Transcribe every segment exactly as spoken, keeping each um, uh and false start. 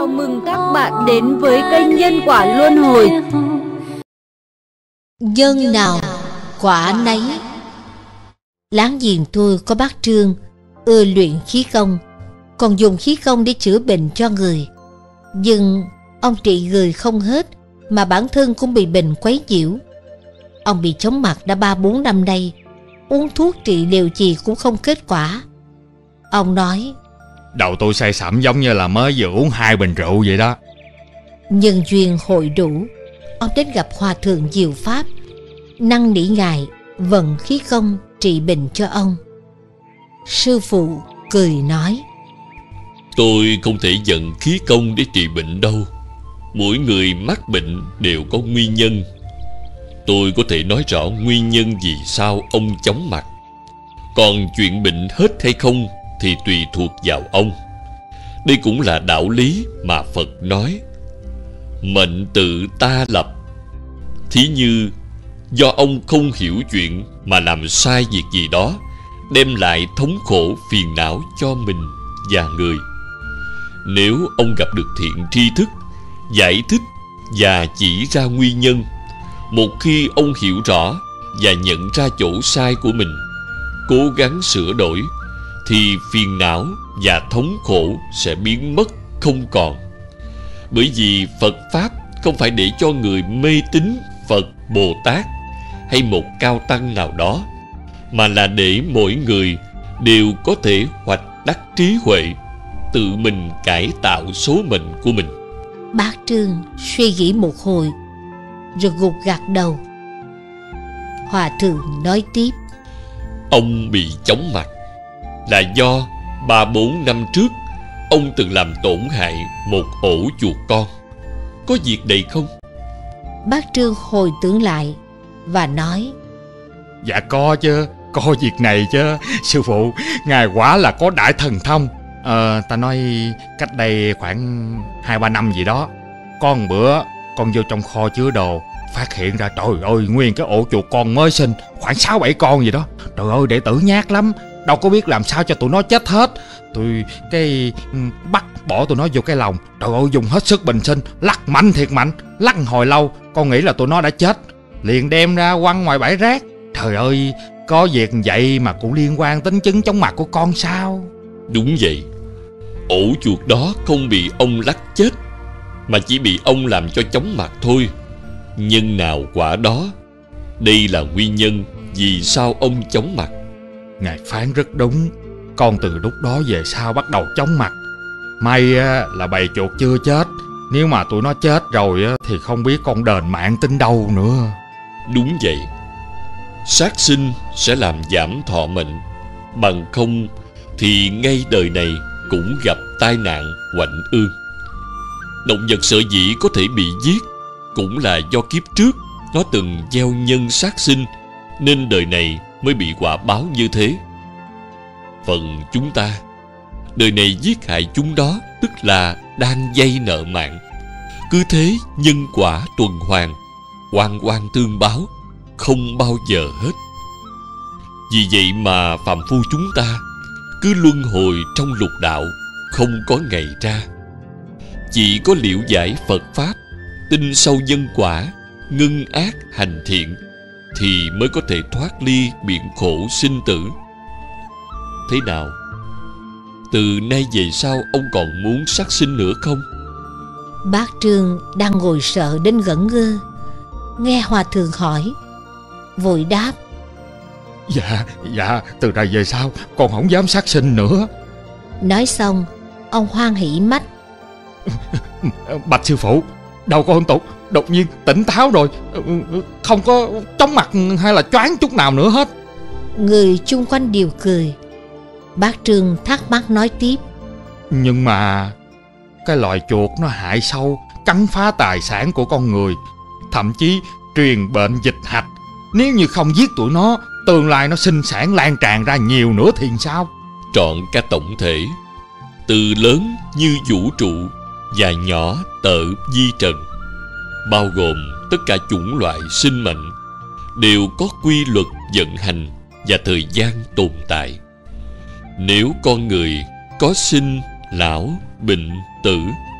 mừng các bạn đến với kênh Nhân Quả Luân Hồi. Nhân nào quả nấy. Láng giềng tôi có bác Trương ưa luyện khí công, còn dùng khí công để chữa bệnh cho người. Nhưng ông trị người không hết, mà bản thân cũng bị bệnh quấy nhiễu. Ông bị chóng mặt đã ba bốn năm nay, uống thuốc trị liệu gì cũng không kết quả. Ông nói: đầu tôi say sẩm giống như là mới vừa uống hai bình rượu vậy đó. Nhân duyên hội đủ, ông đến gặp Hòa thượng Diệu Pháp, năn nỉ ngài vận khí công trị bệnh cho ông. Sư phụ cười nói: tôi không thể vận khí công để trị bệnh đâu. Mỗi người mắc bệnh đều có nguyên nhân. Tôi có thể nói rõ nguyên nhân vì sao ông chóng mặt, còn chuyện bệnh hết hay không thì tùy thuộc vào ông. Đây cũng là đạo lý mà Phật nói: mệnh tự ta lập. Thí như do ông không hiểu chuyện mà làm sai việc gì đó, đem lại thống khổ phiền não cho mình và người. Nếu ông gặp được thiện tri thức, giải thích và chỉ ra nguyên nhân, một khi ông hiểu rõ và nhận ra chỗ sai của mình, cố gắng sửa đổi, thì phiền não và thống khổ sẽ biến mất không còn. Bởi vì Phật Pháp không phải để cho người mê tín Phật, Bồ Tát hay một cao tăng nào đó, mà là để mỗi người đều có thể hoạch đắc trí huệ, tự mình cải tạo số mệnh của mình. Bác Trương suy nghĩ một hồi rồi gục gặt đầu. Hòa thượng nói tiếp: ông bị chóng mặt là do ba bốn năm trước ông từng làm tổn hại một ổ chuột con. Có việc này không? Bác Trương hồi tưởng lại và nói: dạ có chứ, có việc này chứ. Sư phụ, ngài quả là có đại thần thông. Ờ, ta nói cách đây khoảng hai ba năm gì đó, có một bữa con vô trong kho chứa đồ, phát hiện ra trời ơi nguyên cái ổ chuột con mới sinh, khoảng sáu bảy con gì đó. Trời ơi, đệ tử nhát lắm, đâu có biết làm sao cho tụi nó chết hết. Tôi cái bắt bỏ tụi nó vô cái lồng, trời ơi dùng hết sức bình sinh, lắc mạnh thiệt mạnh, lắc hồi lâu con nghĩ là tụi nó đã chết, liền đem ra quăng ngoài bãi rác. Trời ơi, có việc vậy mà cũng liên quan đến chứng chóng mặt của con sao? Đúng vậy, ổ chuột đó không bị ông lắc chết, mà chỉ bị ông làm cho chóng mặt thôi. Nhân nào quả đó. Đây là nguyên nhân vì sao ông chóng mặt. Ngài phán rất đúng. Con từ lúc đó về sau bắt đầu chóng mặt. May là bầy chuột chưa chết, nếu mà tụi nó chết rồi thì không biết con đền mạng tính đâu nữa. Đúng vậy, sát sinh sẽ làm giảm thọ mệnh, bằng không thì ngay đời này cũng gặp tai nạn oạnh ương. Động vật sở dĩ có thể bị giết cũng là do kiếp trước nó từng gieo nhân sát sinh, nên đời này mới bị quả báo như thế. Phần chúng ta, đời này giết hại chúng đó, tức là đang vay nợ mạng. Cứ thế nhân quả tuần hoàn, oan oan tương báo, không bao giờ hết. Vì vậy mà phàm phu chúng ta cứ luân hồi trong lục đạo, không có ngày ra. Chỉ có liễu giải Phật Pháp, tin sâu nhân quả, ngưng ác hành thiện, thì mới có thể thoát ly biển khổ sinh tử. Thế nào? Từ nay về sau ông còn muốn sát sinh nữa không? Bác Trương đang ngồi sợ đến ngẩn ngơ, nghe Hòa thượng hỏi, vội đáp: Dạ, dạ, từ nay về sau con không dám sát sinh nữa. Nói xong, ông hoan hỉ mắt: Bạch sư phụ, đầu con tục đột nhiên tỉnh táo rồi, không có chóng mặt hay là choáng chút nào nữa hết. Người chung quanh đều cười. Bác Trương thắc mắc nói tiếp: Nhưng mà cái loài chuột nó hại sâu, cắn phá tài sản của con người, thậm chí truyền bệnh dịch hạch. Nếu như không giết tụi nó, tương lai nó sinh sản lan tràn ra nhiều nữa thì sao? Trọn cả tổng thể, từ lớn như vũ trụ và nhỏ tợ vi trần, bao gồm tất cả chủng loại sinh mệnh, đều có quy luật vận hành và thời gian tồn tại. Nếu con người có sinh, lão, bệnh, tử,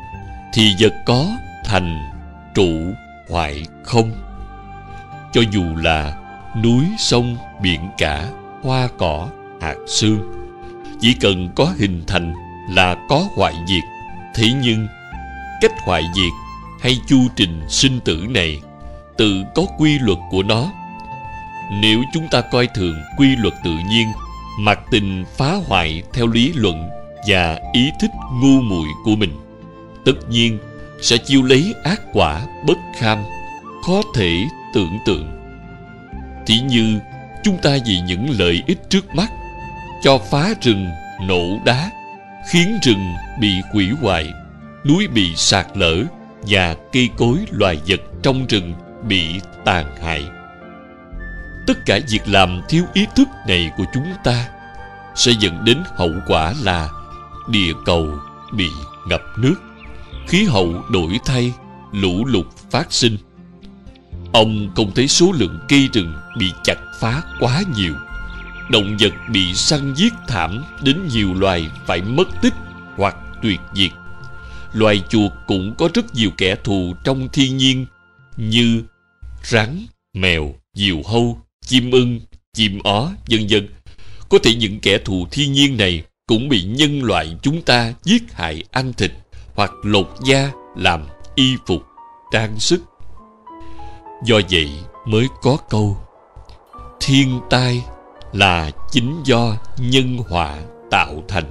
thì vật có thành, trụ, hoại không. Cho dù là núi, sông, biển cả, hoa cỏ, hạt sương, chỉ cần có hình thành là có hoại diệt. Thế nhưng cách hoại diệt hay chu trình sinh tử này tự có quy luật của nó. Nếu chúng ta coi thường quy luật tự nhiên, mặc tình phá hoại theo lý luận và ý thích ngu muội của mình, tất nhiên sẽ chiêu lấy ác quả bất kham, khó thể tưởng tượng. Thí như chúng ta vì những lợi ích trước mắt cho phá rừng, nổ đá, khiến rừng bị hủy hoại, núi bị sạt lở và cây cối loài vật trong rừng bị tàn hại. Tất cả việc làm thiếu ý thức này của chúng ta sẽ dẫn đến hậu quả là địa cầu bị ngập nước, khí hậu đổi thay, lũ lụt phát sinh. Ông không thấy số lượng cây rừng bị chặt phá quá nhiều, động vật bị săn giết thảm đến nhiều loài phải mất tích hoặc tuyệt diệt. Loài chuột cũng có rất nhiều kẻ thù trong thiên nhiên như rắn, mèo, diều hâu, chim ưng, chim ó, vân vân. Có thể những kẻ thù thiên nhiên này cũng bị nhân loại chúng ta giết hại ăn thịt hoặc lột da làm y phục, trang sức. Do vậy mới có câu thiên tai là chính do nhân họa tạo thành.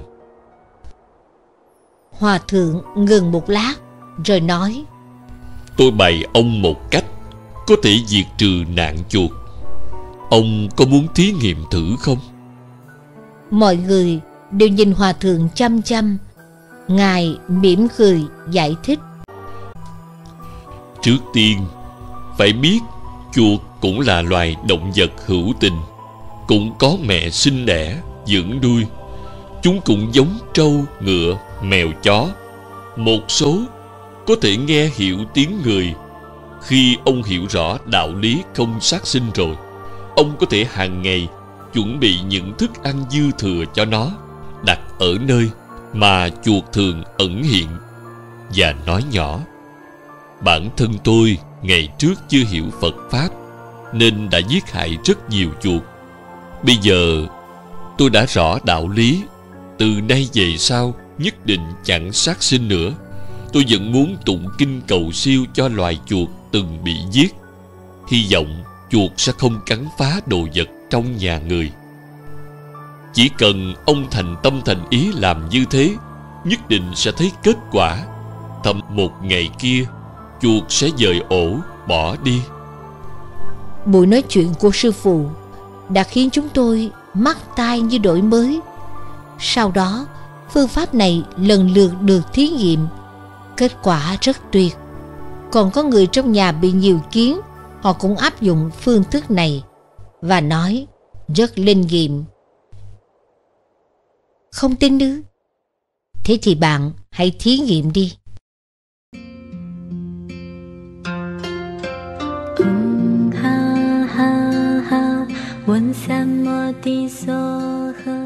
Hòa thượng ngừng một lát rồi nói: Tôi bày ông một cách có thể diệt trừ nạn chuột. Ông có muốn thí nghiệm thử không? Mọi người đều nhìn hòa thượng chăm chăm. Ngài mỉm cười giải thích: Trước tiên phải biết chuột cũng là loài động vật hữu tình, cũng có mẹ sinh đẻ, dưỡng nuôi. Chúng cũng giống trâu, ngựa, mèo, chó. Một số có thể nghe hiểu tiếng người. Khi ông hiểu rõ đạo lý không sát sinh rồi, ông có thể hàng ngày chuẩn bị những thức ăn dư thừa cho nó, đặt ở nơi mà chuột thường ẩn hiện, và nói nhỏ: Bản thân tôi ngày trước chưa hiểu Phật Pháp nên đã giết hại rất nhiều chuột. Bây giờ tôi đã rõ đạo lý, từ nay về sau nhất định chẳng sát sinh nữa. Tôi vẫn muốn tụng kinh cầu siêu cho loài chuột từng bị giết. Hy vọng chuột sẽ không cắn phá đồ vật trong nhà người. Chỉ cần ông thành tâm thành ý làm như thế, nhất định sẽ thấy kết quả. Thậm một ngày kia, chuột sẽ dời ổ bỏ đi. Buổi nói chuyện của sư phụ đã khiến chúng tôi mắt tai như đổi mới. Sau đó, phương pháp này lần lượt được thí nghiệm. Kết quả rất tuyệt. Còn có người trong nhà bị nhiều kiến, họ cũng áp dụng phương thức này và nói rất linh nghiệm. Không tin ư? Thế thì bạn hãy thí nghiệm đi. Ha ha ha, 问三摩地所呵。